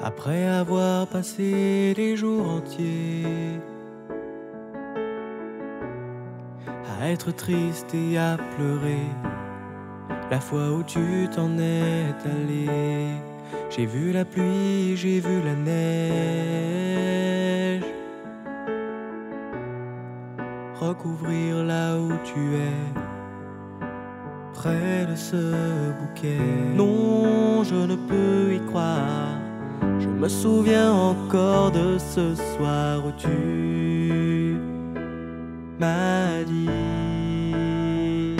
Après avoir passé des jours entiers à être triste et à pleurer, la fois où tu t'en es allé, j'ai vu la pluie, j'ai vu la neige recouvrir là où tu es, près de ce bouquet. Non, je ne peux y croire. Je me souviens encore de ce soir où tu m'as dit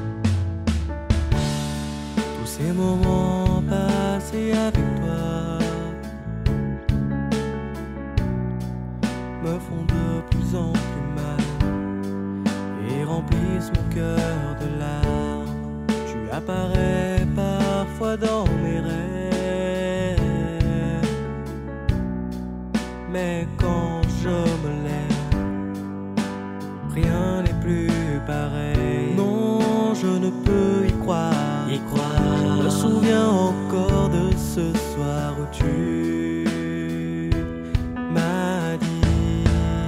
tous ces moments passés avec toi me font de plus en plus mal et remplissent mon cœur de larmes. Tu apparais parfois dans mes rêves, mais quand je me lève, rien n'est plus pareil. Non, je ne peux y croire. Je me souviens encore de ce soir où tu m'as dit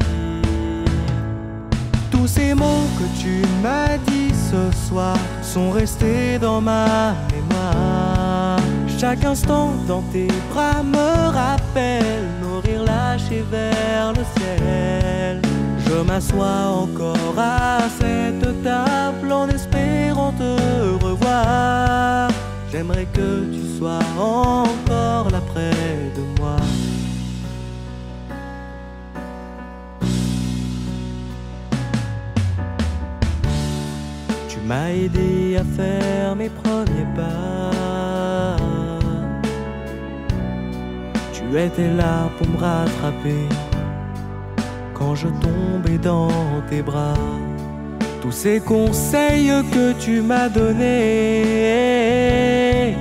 tous ces mots que tu m'as dit ce soir sont restés dans ma mémoire. Chaque instant dans tes bras me rappelle nos rires lâchés vers le ciel. Je m'assois encore à cette table en espérant te revoir. J'aimerais que tu sois encore là près de moi. Tu m'as aidé à faire mes premiers pas. Tu étais là pour me rattraper quand je tombais dans tes bras. Tous ces conseils que tu m'as donnés,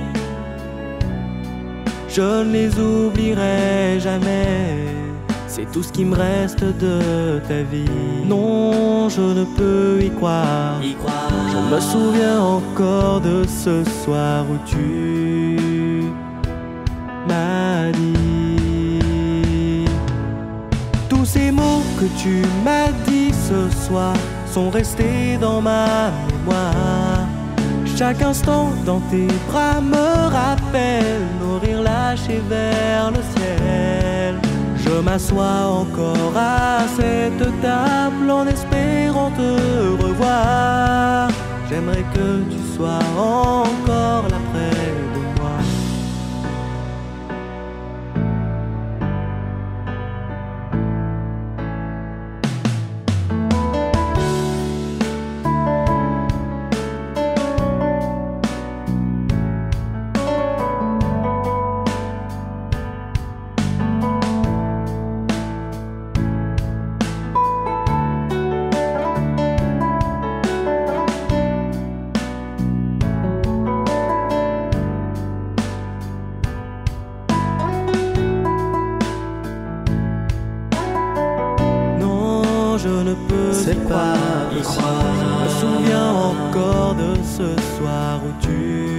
je ne les oublierai jamais. C'est tout ce qui me reste de ta vie. Non, je ne peux y croire. Je me souviens encore de ce soir où tu m'as dit tous ces mots que tu m'as dit ce soir sont restés dans ma mémoire. Chaque instant dans tes bras me rappelle nos rires lâchés vers le ciel. Je m'assois encore à cette table en espérant te revoir. J'aimerais que tu sois encore là près de moi. Je ne peux pas y croire. Je me souviens encore de ce soir où tu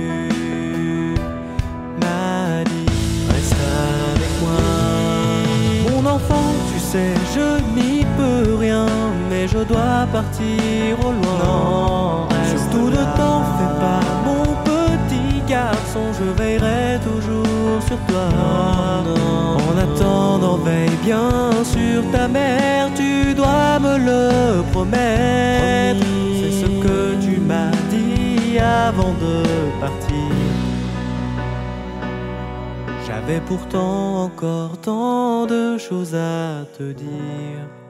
m'as dit reste avec moi. Mon enfant, tu sais, je n'y peux rien, mais je dois partir au loin. Non, surtout ne t'en fais pas, mon petit garçon, je veillerai toujours sur toi. En attendant, veille bien sur ta mère, tu dois me le promettre. C'est ce que tu m'as dit avant de partir. J'avais pourtant encore tant de choses à te dire.